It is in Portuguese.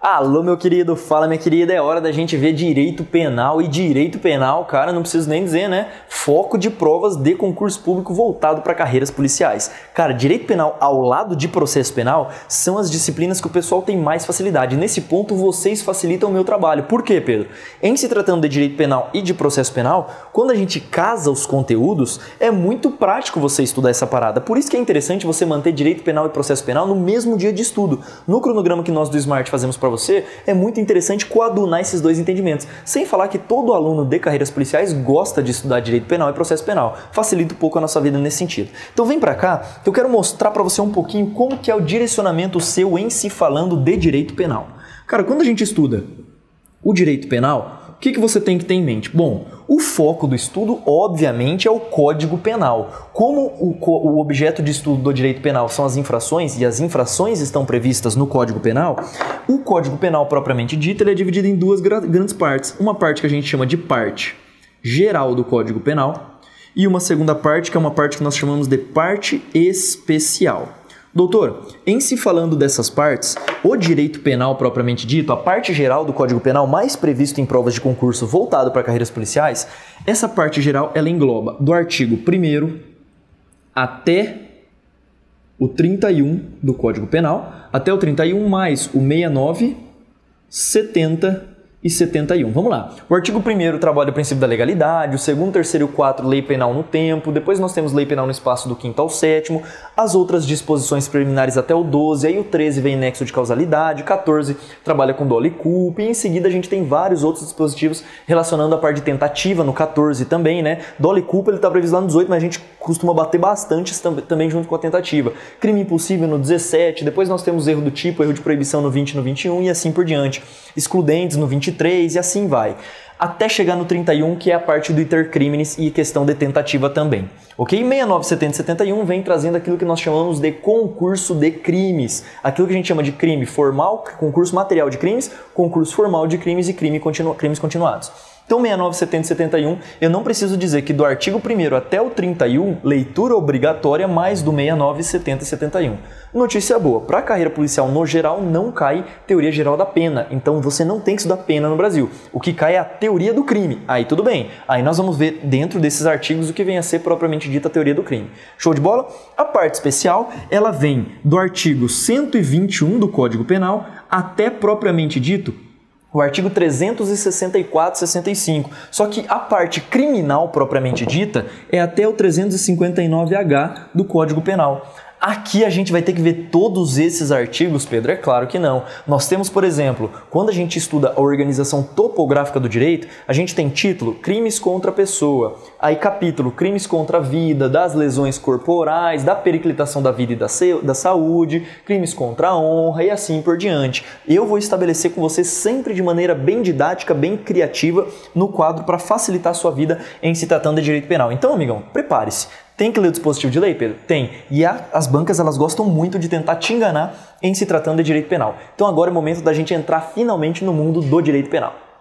Alô, meu querido, fala minha querida, é hora da gente ver direito penal. E direito penal, cara, não preciso nem dizer, né? Foco de provas de concurso público voltado para carreiras policiais. Cara, direito penal ao lado de processo penal são as disciplinas que o pessoal tem mais facilidade. Nesse ponto, vocês facilitam o meu trabalho. Por quê, Pedro? Em se tratando de direito penal e de processo penal, quando a gente casa os conteúdos, é muito prático você estudar essa parada. Por isso que é interessante você manter direito penal e processo penal no mesmo dia de estudo. No cronograma que nós do Smart fazemos para você, é muito interessante coadunar esses dois entendimentos. Sem falar que todo aluno de carreiras policiais gosta de estudar direito penal e processo penal. Facilita um pouco a nossa vida nesse sentido. Então vem pra cá, que eu quero mostrar para você um pouquinho como que é o direcionamento seu em si falando de direito penal. Cara, quando a gente estuda o direito penal, o que você tem que ter em mente? Bom, o foco do estudo, obviamente, é o Código Penal. Como o objeto de estudo do direito penal são as infrações, e as infrações estão previstas no Código Penal, o Código Penal propriamente dito ele é dividido em duas grandes partes. Uma parte que a gente chama de parte geral do Código Penal e uma segunda parte que é uma parte que nós chamamos de parte especial. Doutor, em se falando dessas partes, o direito penal propriamente dito, a parte geral do Código Penal mais previsto em provas de concurso voltado para carreiras policiais, essa parte geral ela engloba do artigo 1º até o 31 do Código Penal, até o 31 mais o 69, 70 e 71. Vamos lá. O artigo 1º trabalha o princípio da legalidade, o 2º, 3º e o 4º, lei penal no tempo, depois nós temos lei penal no espaço do 5º ao 7º, as outras disposições preliminares até o 12, aí o 13 vem nexo de causalidade, o 14 trabalha com dolo e culpa, e em seguida a gente tem vários outros dispositivos relacionando a parte de tentativa no 14 também, né? Dolo e culpa ele está previsto lá no 18, mas a gente costuma bater bastante também junto com a tentativa. Crime impossível no 17, depois nós temos erro do tipo, erro de proibição no 20 e no 21 e assim por diante. Excludentes no 23 e assim vai. Até chegar no 31, que é a parte do iter criminis e questão de tentativa também. Ok? 69, 70 e 71 vem trazendo aquilo que nós chamamos de concurso de crimes. Aquilo que a gente chama de crime formal, concurso material de crimes, concurso formal de crimes e crimes continuados. Então, 69, 70 e 71, eu não preciso dizer que do artigo 1º até o 31, leitura obrigatória mais do 69, 70 e 71. Notícia boa, para a carreira policial no geral não cai teoria geral da pena, então você não tem que estudar pena no Brasil. O que cai é a teoria do crime, aí tudo bem. Aí nós vamos ver dentro desses artigos o que vem a ser propriamente dita a teoria do crime. Show de bola? A parte especial, ela vem do artigo 121 do Código Penal até propriamente dito o artigo 364 e 65, só que a parte criminal propriamente dita é até o 359H do Código Penal. Aqui a gente vai ter que ver todos esses artigos, Pedro? É claro que não. Nós temos, por exemplo, quando a gente estuda a organização topográfica do direito, a gente tem título, crimes contra a pessoa, aí capítulo, crimes contra a vida, das lesões corporais, da periclitação da vida e da saúde, crimes contra a honra e assim por diante. Eu vou estabelecer com você sempre de maneira bem didática, bem criativa, no quadro para facilitar a sua vida em se tratando de direito penal. Então, amigão, prepare-se. Tem que ler o dispositivo de lei, Pedro? Tem. E as bancas elas gostam muito de tentar te enganar em se tratando de direito penal. Então agora é o momento da gente entrar finalmente no mundo do direito penal.